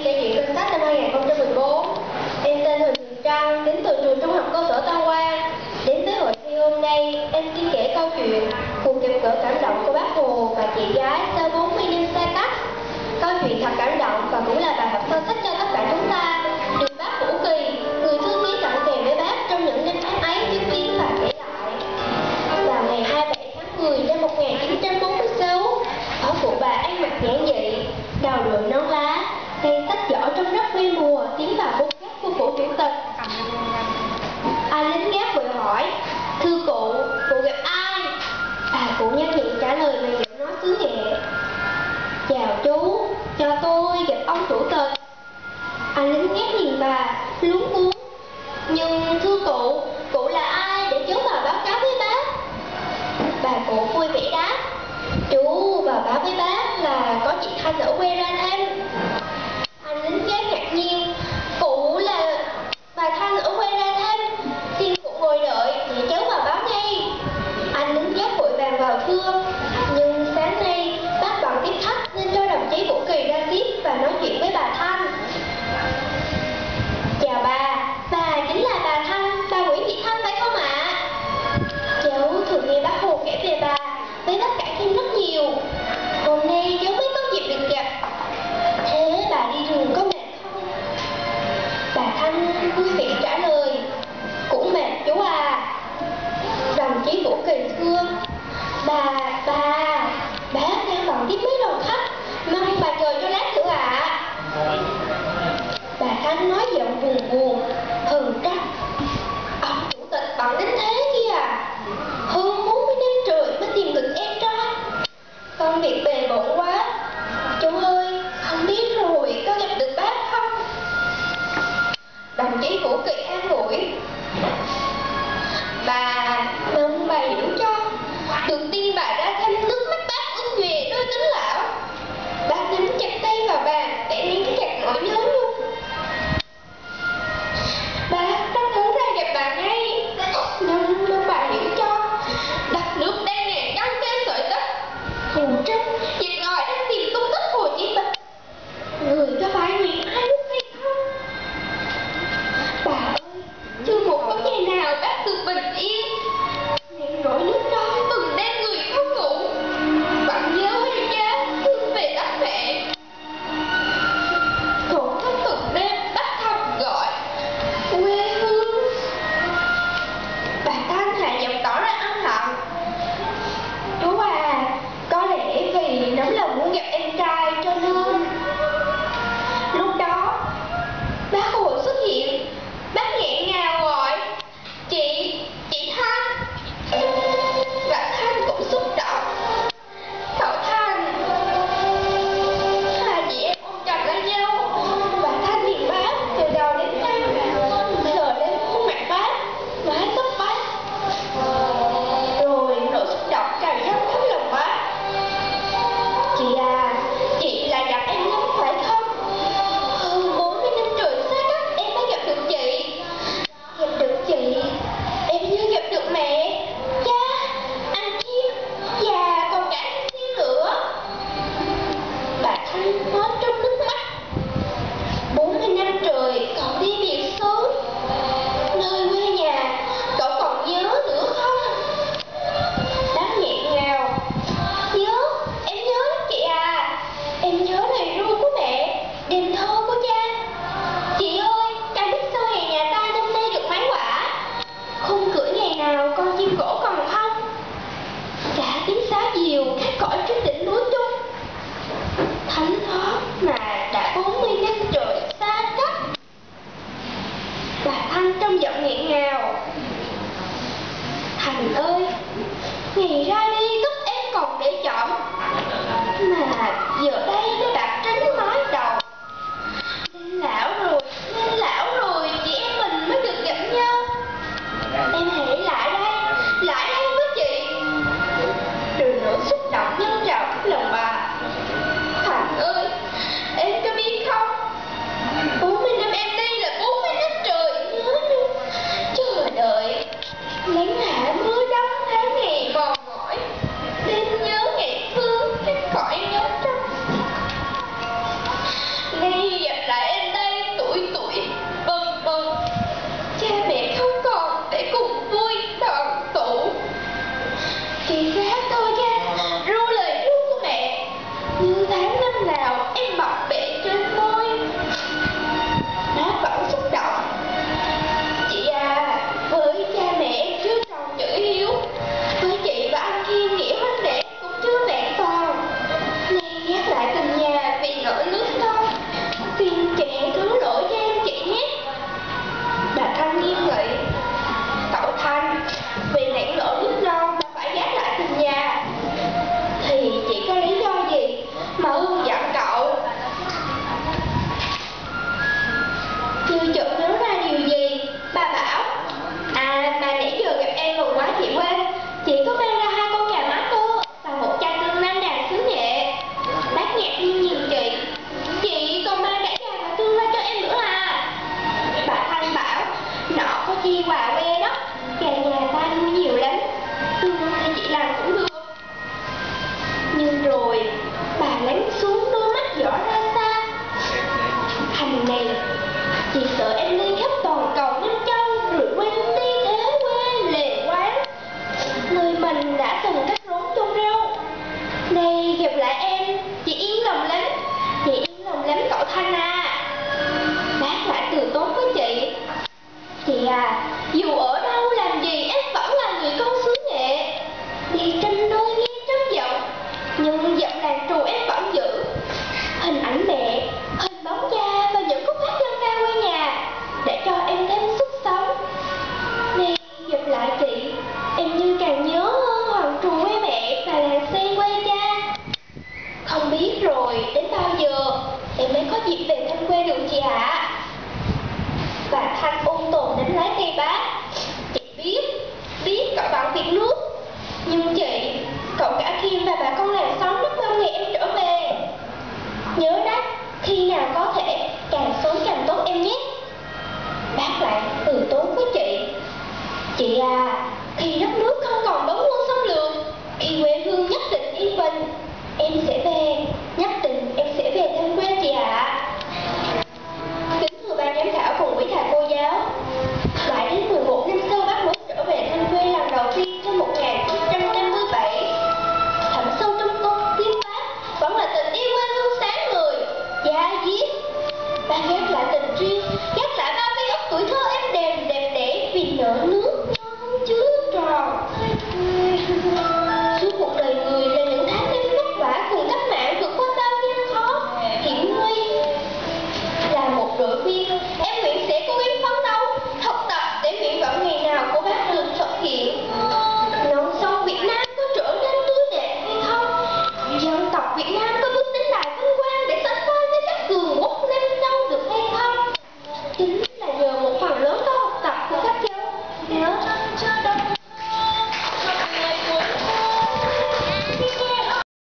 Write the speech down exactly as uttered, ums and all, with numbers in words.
Kể chuyện Kinh Sách năm hai nghìn không trăm mười bốn. Em tên Huỳnh Huyền Trăng, đến từ trường Trung học cơ sở Tân Quang. Đến với hội thi hôm nay, em xin kể câu chuyện cuộc gặp gỡ cảm động của Bác Hồ và chị gái sau bốn mươi năm xa cách. Câu chuyện thật cảm động và cũng là bài học sâu sắc cho tất cả chúng ta. Được bác Vũ Kỳ, người thư ký tặng kèm với bác trong những năm tháng ấy chứng kiến và kể lại. Vào ngày hai mươi bảy tháng mười năm một nghìn chín trăm bốn mươi sáu, ở cụ bà ăn mặc giản dị, đầu đội nón lá, tay sách giỏ trông rất quê mùa, tiến vào bút gác của phủ chủ tịch. Ai lính gác vội hỏi: "Thưa cụ, cụ gặp ai?" Bà cụ nhanh nhẹn trả lời bằng giọng nói xứ nghệ: "Chào chú, cho tôi gặp ông chủ tịch." Anh lính gác nhìn bà, luống cuống: "Nhưng thưa cụ, cụ là ai để cháu vào báo cáo với bác?" Bà cụ vui vẻ đáp: "Chú vào báo với bác là có chị Thanh ở quê ra em." Anh lính gác ngạc nhiên: "Cụ là bà Thanh ở quê ra thêm, xin cụ ngồi đợi để cháu vào báo ngay." Anh lính gác vội vàng vào thưa: "Nhưng sáng nay bác bận tiếp khách nên cho đồng chí Vũ Kỳ ra tiếp và nói chuyện với bà Thanh." "Chào bà, bà chính là bà Thanh, bà Nguyễn Thị Thanh phải không ạ?" "Cháu thường nghe bác Hồ kể về bà, với bác cải thêm rất nhiều. Hôm nay cháu mới có dịp được gặp." chợ em đi khắp toàn cầu Nam Châu, rồi quên đi thế quê lề quán. Người mình đã từng cắt rốn chôn rau. Này gặp lại em, chị yên lòng lắm, chị yên lòng lắm cậu Thanh à. Bác lại từ tốn với chị. Chị à, dù ở đâu làm gì em vẫn là người con xứ nghệ. Đi trên nơi nghe trống giọng, nhưng giọng làng trù em vẫn giữ. Hình ảnh mẹ, hình bóng cha và những khúc hát dân ca quê nhà để cho em thêm sức sống. Này gặp lại chị, em như càng nhớ hơn hoàng trù quê mẹ và làng sen quê cha. Không biết rồi đến bao giờ em mới có dịp về thăm quê được chị ạ? Và Thanh ôn tồn đến lấy tay bác. Chị biết, biết cậu bận việc nước, nhưng chị, cậu cả Kim và bà con làng xóm rất mong ngày em trở về. Nhớ đó, khi nào có thể, càng sớm càng tốt em nhé. Bác lại từ tốn với chị. Chị à, khi đất nước không còn bóng quân xâm lược, khi quê hương nhất định yên bình, em sẽ về, nhất định em sẽ về thăm quê chị ạ. Kính thưa ban giám khảo cùng quý thầy cô giáo, lại đến mười một năm sau bác mới trở về thăm quê lần đầu tiên năm một nghìn chín trăm năm mươi bảy. Thẳm sâu trong con tim bác vẫn là tình yêu quê hương sáng người, da diết. Bác ghép lại tình duyên, ghép